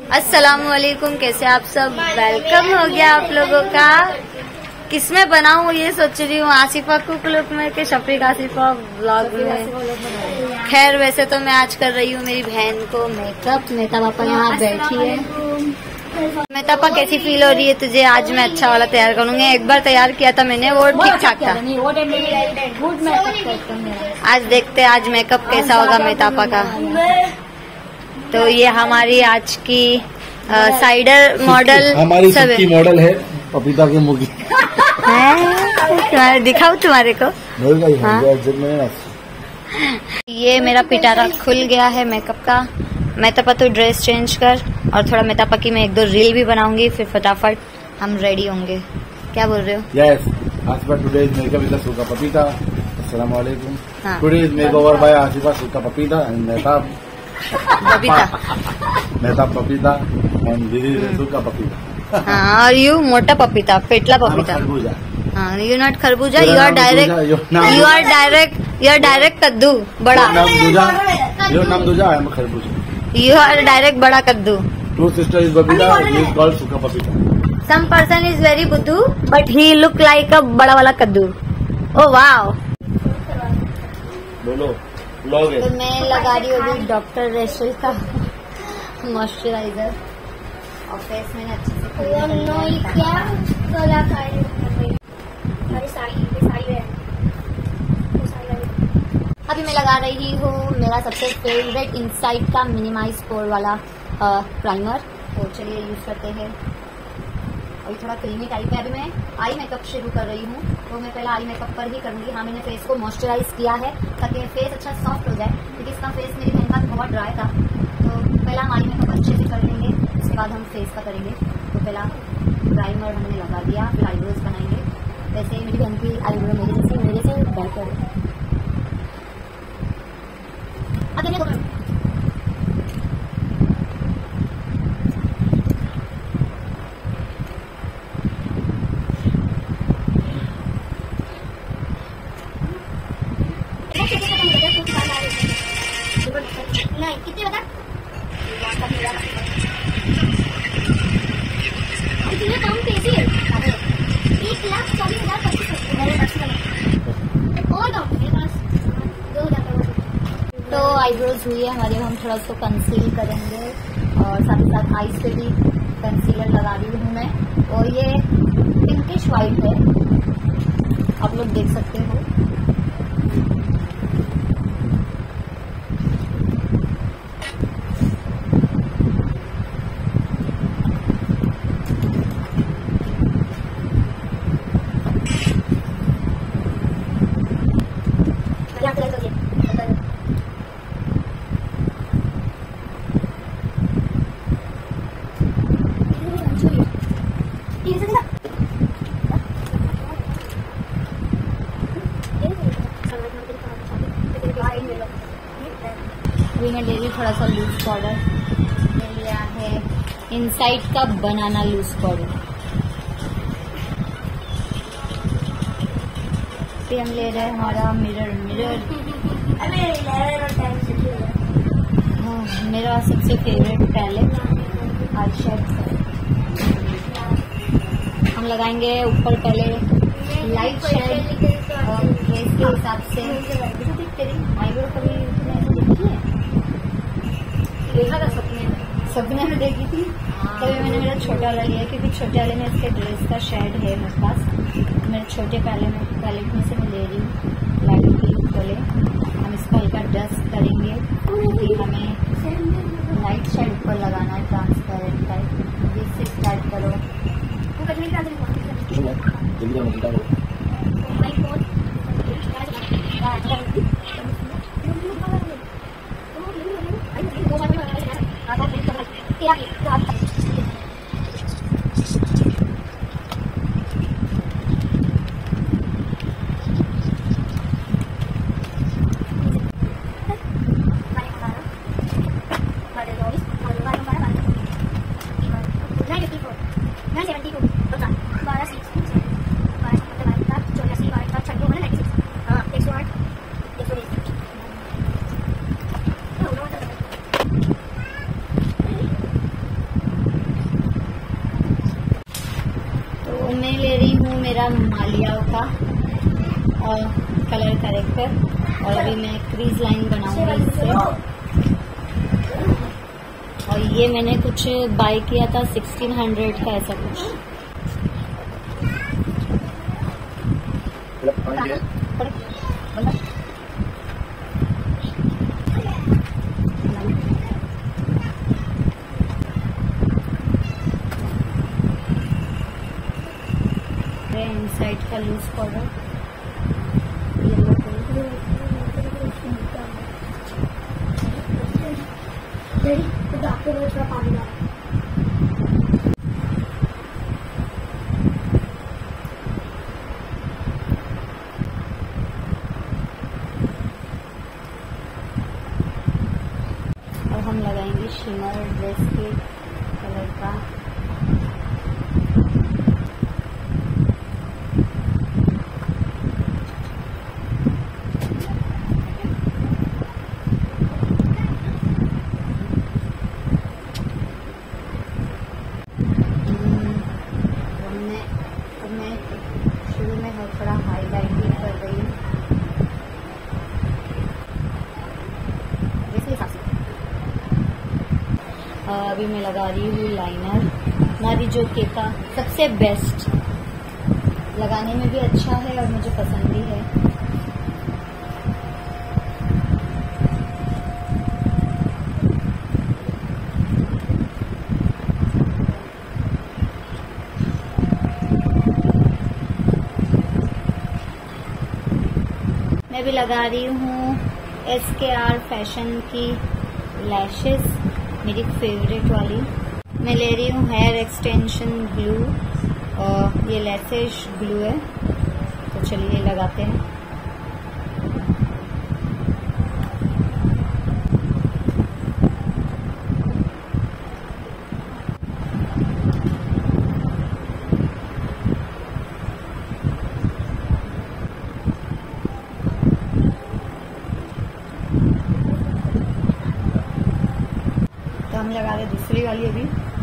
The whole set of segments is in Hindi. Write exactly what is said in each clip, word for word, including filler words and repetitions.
अस्सलामुअलैकुम, कैसे आप सब। वेलकम हो गया आप लोगों का। किसमें बनाऊं ये सोच रही हूँ, आसिफा कुक लुक में कि शफीक आसिफा व्लॉग में। खैर वैसे तो मैं आज कर रही हूँ मेरी बहन को मेकअप। मेहता पापा यहाँ बैठी है। मेहता पापा कैसी फील हो रही है तुझे? आज मैं अच्छा वाला तैयार करूँगी। एक बार तैयार किया था मैंने, वो ठीक ठाक था। आज देखते आज मेकअप कैसा होगा मेहता पापा का। तो ये हमारी आज की साइडर मॉडल, हमारी सबकी मॉडल है पपीता की मुर्गी है। दिखाऊं तुम्हारे को? हाँ? ये मेरा पिटारा खुल गया है मेकअप का। मैं तो पता ड्रेस चेंज कर और थोड़ा मेहता की मैं एक दो रील भी बनाऊंगी, फिर फटाफट हम रेडी होंगे। क्या बोल रहे हो? Yes, Asifa today is makeup with सुका पपीता। अस्सलाम वालेकुम। Today is makeover by Asifa सुका पपीता एंड मेहता पपीता मेहता पपीता एंड दिस इज सुका पपीता। हाँ, और यू मोटा पपीता, पेटला पपीता। हाँ, यू नॉट खरबूजा, you are direct you are direct you are direct कद्दू बड़ा। योर नाम दूजा, आई एम खरबूजा। You are direct बड़ा कद्दू। Two sister is Babita, he is called Suka Papita. Some person is very बुद्धू, but he look like a बड़ा वाला कद्दू। Oh wow। बोलो, ब्लॉग है। तो मैं लगा रही हूँ अभी डॉक्टर रेशल का मॉइस्चराइजर और फेस मैंने अच्छे से अभी मैं लगा रही हूँ मेरा सबसे फेवरेट इनसाइड का मिनिमाइज पोर वाला प्राइमर। तो चलिए यूज करते हैं। अभी थोड़ा क्रीमी टाइप है। अभी मैं आई मेकअप शुरू कर रही हूँ, तो मैं पहले आई मेकअप पर ही करूँगी। हाँ, मैंने फेस को मॉइस्चराइज किया है ताकि फेस अच्छा सॉफ्ट हो जाए, क्योंकि इसका फेस मेरी बहन का बहुत ड्राई था। तो पहला हम आई मेकअप अच्छे से कर लेंगे, उसके बाद हम फेस का करेंगे। तो पहला प्राइमर हमने लगा दिया, फिर आईब्रोज बनाएंगे। वैसे ही मेरी बहन की आईब्रो मेरे जैसे मेरे से बेहतर है। नहीं कितने बता कितने कम पैसे एक लाख चालीस हजार पच्चीस और कम मेरे पास दो हजार। तो आईब्रोज हुई है हमारे, हम थोड़ा उसको कंसील करेंगे और साथ ही साथ आईज पे भी कंसीलर लगा रही हूँ मैं। और ये पिंकिश वाइट है, आप लोग देख सकते हो। अभी मैं ले रही थोड़ा सा लूज पाउडर ले लिया है, इनसाइड का बनाना लूज पाउडर। फिर हम ले रहे हैं हमारा मिरर मिरर हाँ, मेरा सबसे फेवरेट पैलेट आई शेड है। हम लगाएंगे ऊपर पहले लाइट शेड और फेस के हिसाब से। तेरी आईब्रो कभी देखी है? देखा था सपने में, सपने में देखी थी। तभी मैंने मेरा छोटा वाला लिया, क्योंकि छोटे वाले में इसके ड्रेस का शेड है मेरे पास। मेरे छोटे पहले में पैलेट में से मैं ले रही हूँ लाइट पिंक वाले। हम इसको हल्का डस्ट करेंगे क्योंकि हमें लाइट शेड ऊपर लगाना है, ट्रांसपेरेंट टाइप। जिससे स्टार्ट करो कलर करेक्टर और अभी मैं क्रीज लाइन बनाऊंगी इससे। और ये मैंने कुछ बाय किया था सिक्सटीन हंड्रेड का ऐसा कुछ। इनसाइड का लूज पाउडर येलो और हम लगाएंगे शिमर ड्रेस के कलर का। थोड़ा हाईलाइटिंग कर रही हूँ जैसे हिसाब से। अभी मैं लगा रही हूँ लाइनर। मारीजो के का सबसे बेस्ट, लगाने में भी अच्छा है और मुझे पसंद भी है। मैं भी लगा रही हूँ एस के आर फैशन की लैशेस, मेरी फेवरेट वाली। मैं ले रही हूँ हेयर एक्सटेंशन ग्लू और ये लैशेस ग्लू है, तो चलिए लगाते हैं। हम लगा रहे दूसरी वाली अभी।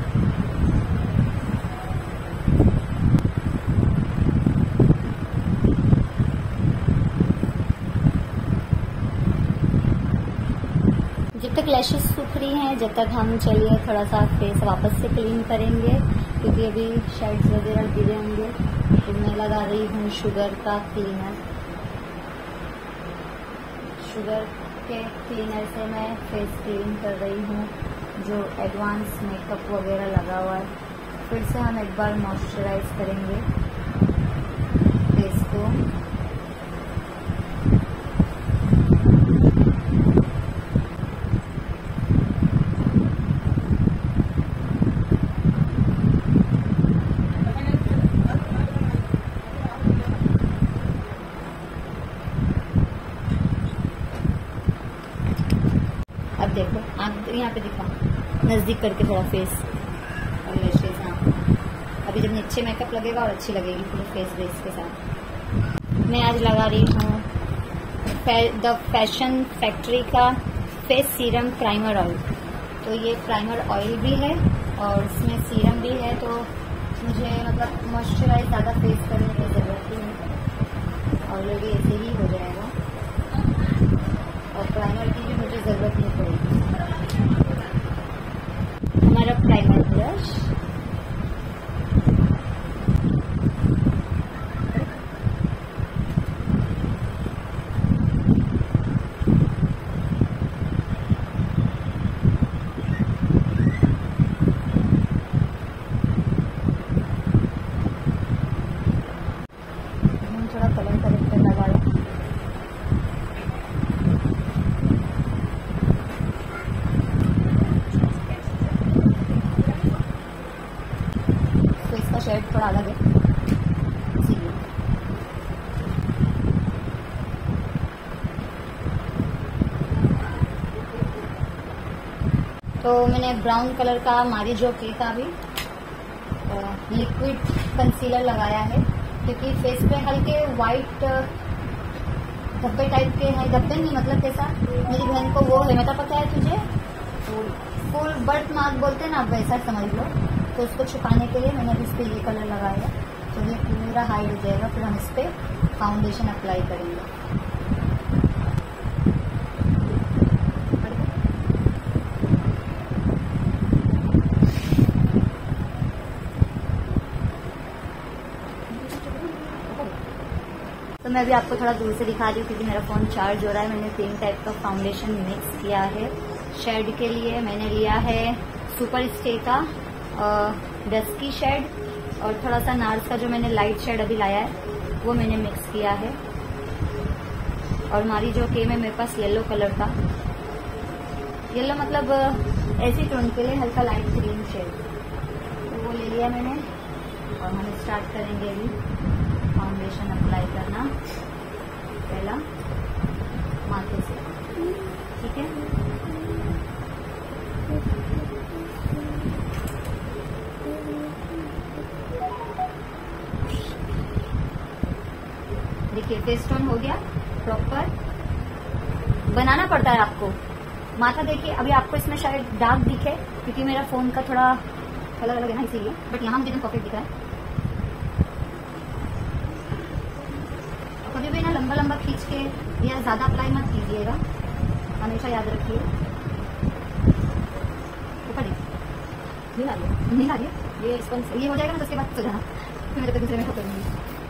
जब तक लैशेस सूख रही हैं, जब तक हम चलिए थोड़ा सा फेस वापस से क्लीन करेंगे, क्योंकि अभी शेड्स वगैरह गिरे होंगे। तो मैं लगा रही हूँ शुगर का क्लीनर। शुगर के क्लीनर से मैं फेस क्लीन कर रही हूँ, जो एडवांस मेकअप वगैरह लगा हुआ है। फिर से हम एक बार मॉइस्चराइज करेंगे फेस को। अब देखो, आप यहाँ पे दिखा नजदीक करके थोड़ा फेस और लैशेस। हाँ, अभी जब नीचे मेकअप लगेगा और अच्छी लगेगी पूरी फेस बेस के साथ। मैं आज लगा रही हूँ द फैशन फैक्ट्री का फेस सीरम प्राइमर ऑयल। तो ये प्राइमर ऑयल भी है और इसमें सीरम भी है, तो मुझे मतलब मॉइस्चराइज ज़्यादा फेस करने की ज़रूरत ही नहीं, ऑलरेडी ऐसे ही हो जाएगा और प्राइमर की भी मुझे ज़रूरत नहीं पड़ेगी। हमारा प्राइमर ब्रश, हम थोड़ा कलर करेक्टर लगा रहे हैं। शेड थोड़ा अलग है इसीलिए। तो मैंने ब्राउन कलर का मारीजो के का भी लिक्विड कंसीलर लगाया है, क्योंकि फेस पे हल्के वाइट धब्बे टाइप के हैं। धब्बे नहीं मतलब कैसा, मेरी बहन को वो है, मतलब पता है तुझे, फुल बर्थ मार्क बोलते हैं ना, वैसा समझ लो। तो उसको छुपाने के लिए मैंने भी इस पे ये कलर लगाया। तो ये पूरा हाइड हो जाएगा। फिर हम इस पर फाउंडेशन अप्लाई करेंगे। तो मैं अभी आपको थोड़ा दूर से दिखा रही हूँ क्योंकि मेरा फ़ोन चार्ज हो रहा है। मैंने तीन टाइप का फाउंडेशन मिक्स किया है। शेड के लिए मैंने लिया है सुपर स्टे का डस्की शेड, और थोड़ा सा नार्स का जो मैंने लाइट शेड अभी लाया है वो मैंने मिक्स किया है। और हमारी जो केम है मेरे पास येलो कलर का, येलो मतलब ऐसी टोन के लिए हल्का लाइट ग्रीन शेड, तो वो ले लिया मैंने। और हम स्टार्ट करेंगे अभी फाउंडेशन अप्लाई करना, पहला माथे से, ठीक है। देखिए फेस टोन हो गया प्रॉपर। बनाना पड़ता है आपको माथा। देखिए अभी आपको इसमें शायद डार्क दिखे क्योंकि मेरा फोन का थोड़ा कलर अलग है ना, इसीलिए, बट यहाँ मुझे परफेक्ट दिख रहा है। कभी भी ना लंबा लंबा खींच के या ज्यादा अप्लाई मत कीजिएगा, हमेशा याद रखिए। ऊपर नहीं आ रही है, नहीं आ रही है, ये स्पंज ये हो जाएगा ना, तो उसके बाद तो जाना फिर मेरे को दूसरे में करूंगी।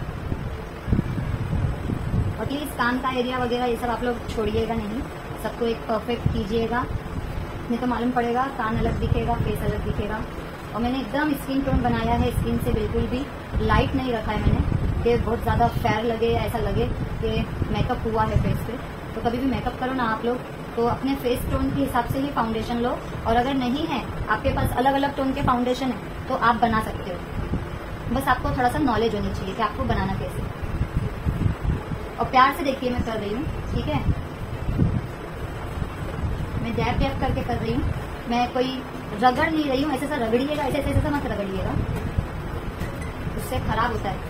और प्लीज कान का एरिया वगैरह ये सब आप लोग छोड़िएगा नहीं, सबको एक परफेक्ट कीजिएगा, नहीं तो मालूम पड़ेगा कान अलग दिखेगा, फेस अलग दिखेगा। और मैंने एकदम स्किन टोन बनाया है, स्किन से बिल्कुल भी लाइट नहीं रखा है मैंने कि बहुत ज़्यादा फेयर लगे या ऐसा लगे कि मेकअप हुआ है फेस पे। तो कभी भी मेकअप करो ना आप लोग तो अपने फेस टोन के हिसाब से ही फाउंडेशन लो। और अगर नहीं है आपके पास अलग अलग टोन के फाउंडेशन है तो आप बना सकते हो, बस आपको थोड़ा सा नॉलेज होनी चाहिए कि आपको बनाना कैसे। और प्यार से देखिए मैं कर रही हूँ, ठीक है, मैं डैप डैप करके कर रही हूँ, मैं कोई रगड़ नहीं रही हूँ। ऐसे ऐसा रगड़िएगा, ऐसे ऐसे ऐसा मत रगड़िएगा, उससे खराब होता है।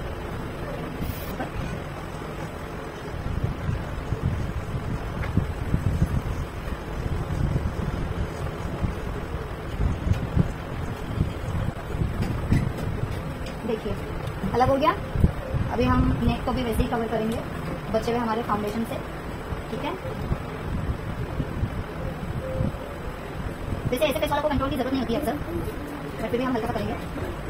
देखिए अलग हो गया। अभी हम नेक को भी वैसे ही कवर करेंगे बचे हुए हमारे फाउंडेशन से, ठीक है। वैसे ऐसे फेस वाला को कंट्रोल की जरूरत नहीं होती है अक्सर, बट फिर भी हम हल्का सा करेंगे।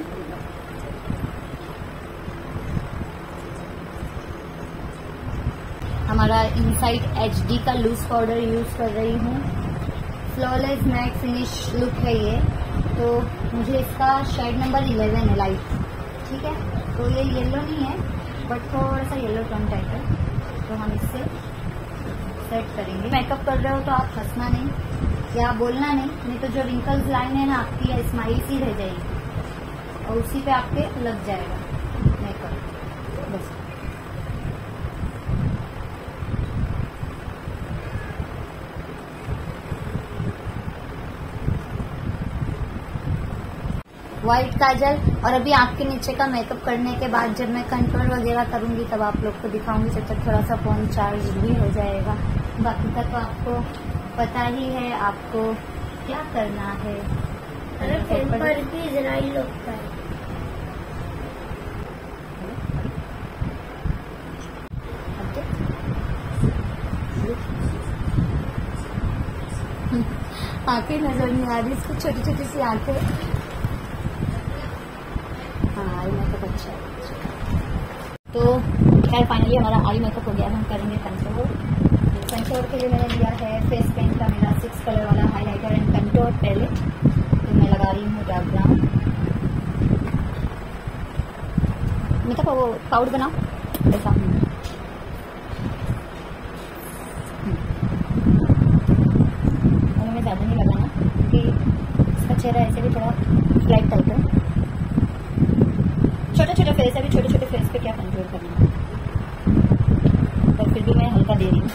हमारा इनसाइड एचडी का लूज पाउडर यूज कर रही हूँ। फ्लॉलेस मैट फिनिश लुक है ये, तो मुझे इसका शेड नंबर इलेवन है लाइट, ठीक है। तो ये येलो नहीं है बट थोड़ा सा येलो टोन टाइप है, तो हम इससे सेट करेंगे। मेकअप कर रहे हो तो आप हंसना नहीं या बोलना नहीं, नहीं तो जो रिंकल्स लाइन है ना आपकी स्माइल सी रह जाएगी और उसी पे आपके लग जाएगा मेकअप, बस। व्हाइट काजल। और अभी आँख के नीचे का मेकअप करने के बाद जब मैं कंट्रोल वगैरह करूंगी तब आप लोग को दिखाऊंगी, जब तक थोड़ा सा फोन चार्ज भी हो जाएगा। बाकी का तो आपको पता ही है आपको क्या करना है। फोन पर भी इजराइल लगता है। आंखें नजर नहीं आ रही इसको, छोटी छोटी सी आंखें। हाँ आई मेकअप अच्छा है। तो खैर फाइनली हमारा आई मेकअप हो गया। हम करेंगे कंटूर। कंटूर के लिए मैंने लिया है फेस पेंट का मेरा सिक्स कलर वाला हाइलाइटर एंड कंटूर पैलेट। तो मैं लगा रही हूँ डार्क ब्राउन। मतलब वो पाउडर बनाओ ऐसा। हमें ज़्यादा नहीं लगाना क्योंकि इसका चेहरा ऐसे भी थोड़ा फ्लैट टाइप है। छोटे छोटे फेस है, भी छोटे छोटे फेस पे क्या कंट्रोल करना है, तो फिर भी मैं हल्का दे रही हूँ।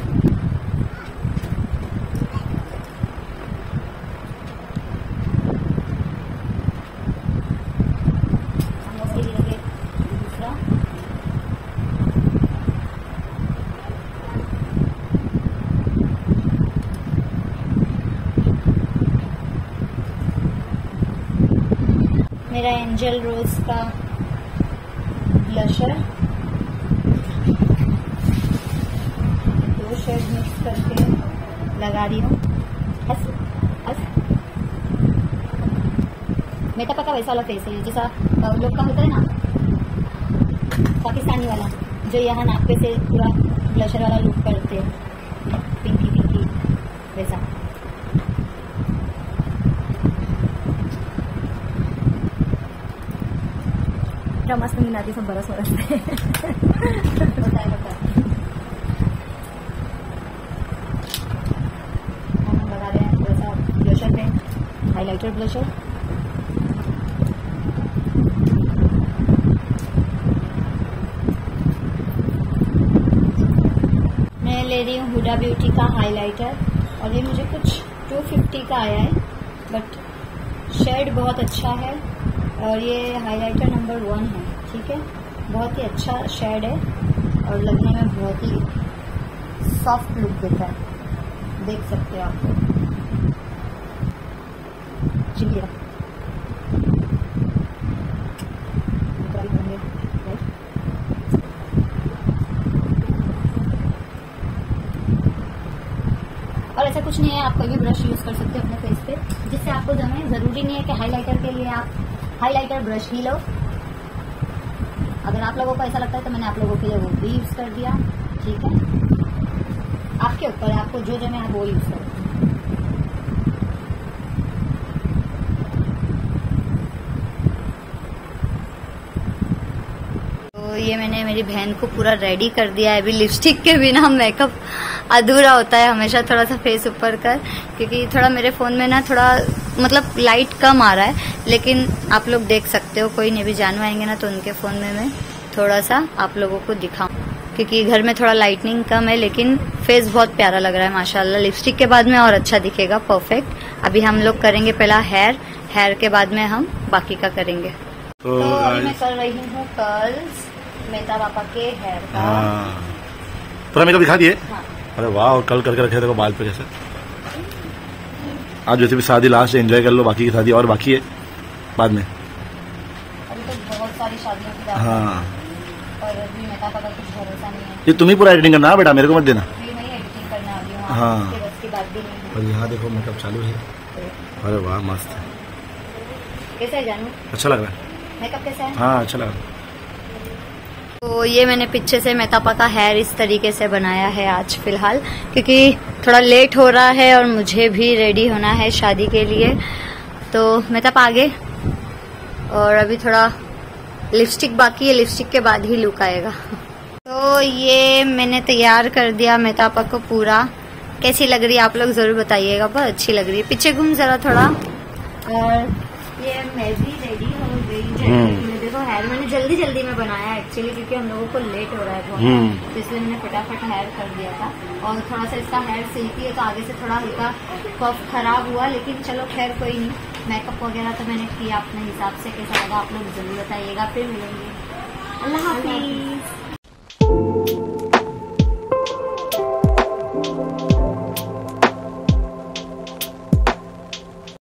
दूसरा मेरा एंजल रोज का ब्लशर, दो शेड मिक्स करके लगा रही हूँ। मेकअप का वैसा वाला फेस है जैसा लोग का होता है ना पाकिस्तानी वाला, जो यहाँ नाक पे से पूरा ब्लशर वाला लुक करते हैं, पिंकी पिंकी वैसा। क्या मस्त नींद आती सब बरस बरस होता है होता है। हम लगा रहे हैं थोड़ा सा ब्लशर है, हाइलाइटर ब्लशर। मैं ले रही हूँ हुडा ब्यूटी का हाइलाइटर और ये मुझे कुछ टू फिफ्टी का आया है, बट शेड बहुत अच्छा है और ये हाइलाइटर नंबर वन है, ठीक है। बहुत ही अच्छा शेड है और लगने में बहुत ही सॉफ्ट लुक देता है, देख सकते हो आप। चिंकिया और ऐसा कुछ नहीं है, आप कोई भी ब्रश यूज कर सकते हो अपने फेस पे जिससे आपको जमे। जरूरी नहीं है कि हाइलाइटर के लिए आप हाइलाइटर ब्रश ही लो। अगर आप लोगों को ऐसा लगता है तो मैंने आप लोगों के लिए वो भी यूज कर दिया, ठीक है। आपके ऊपर है, आपको जो जमे आप वो यूज करो। तो ये मैंने मेरी बहन को पूरा रेडी कर दिया है। अभी लिपस्टिक के बिना मेकअप अधूरा होता है हमेशा, थोड़ा सा फेस ऊपर कर, क्योंकि थोड़ा मेरे फोन में ना थोड़ा मतलब लाइट कम आ रहा है, लेकिन आप लोग देख सकते हो, कोई नहीं भी जानवर आएंगे ना तो उनके फोन में मैं थोड़ा सा आप लोगों को दिखाऊं, क्योंकि घर में थोड़ा लाइटनिंग कम है, लेकिन फेस बहुत प्यारा लग रहा है माशाल्लाह। लिपस्टिक के बाद में और अच्छा दिखेगा, परफेक्ट। अभी हम लोग करेंगे पहला हेयर, हेयर के बाद में हम बाकी का करेंगे। तो, तो अभी मैं कर रही हूँ कर्ल्स मेहता पापा के हेयर का। पूरा मेकअप दिखा दिए? हाँ। अरे वाह, और कल करके रखे थे बाल पे जैसे। आज वैसे भी शादी लास्ट एंजॉय कर लो, बाकी की शादी और बाकी है बाद में। अभी तो बहुत सारी शादियों की बात हाँ, है और अभी मेहता पापा कुछ भरोसा नहीं है। ये तुम ही पूरा एडिटिंग करना है बेटा, मेरे को मत देना। मैं ही एडिटिंग करने आ रही हूँ, हाँ। उसके बस की बात भी नहीं है। और यहाँ देखो मेकअप चालू है। अरे वाह, मस्त है। कैसा है जानू? अच्छा लग रहा है। मेकअप कैसा है? हाँ, अच्छा लग रहा है। तो ये मैंने पीछे से मेहता पापा का हेयर इस तरीके से बनाया है आज फिलहाल, क्योंकि थोड़ा लेट हो रहा है और मुझे भी रेडी होना है शादी के लिए। तो मेहता पापा आगे, और अभी थोड़ा लिपस्टिक बाकी है, लिपस्टिक के बाद ही लुक आएगा। तो ये मैंने तैयार कर दिया मेहता पापा को पूरा। कैसी लग रही है आप लोग जरूर बताइएगा, बहुत अच्छी लग रही है। पीछे घूम जरा थोड़ा। और ये मैं भी रेडी हो गई। देखो हेयर मैंने जल्दी जल्दी में बनाया एक्चुअली, क्योंकि हम लोगों को लेट हो रहा है बहुत, तो इसलिए मैंने फटाफट हेयर कर दिया था। और थोड़ा सा इसका हेयर सिल्की है तो आगे से थोड़ा हल्का पफ खराब हुआ, लेकिन चलो खैर कोई नहीं। मेकअप वगैरह तो मैंने किया अपने हिसाब से। कैसा लगा आप लोग जरूर बताइएगा। फिर मिलेंगे। अल्लाह हाफिज।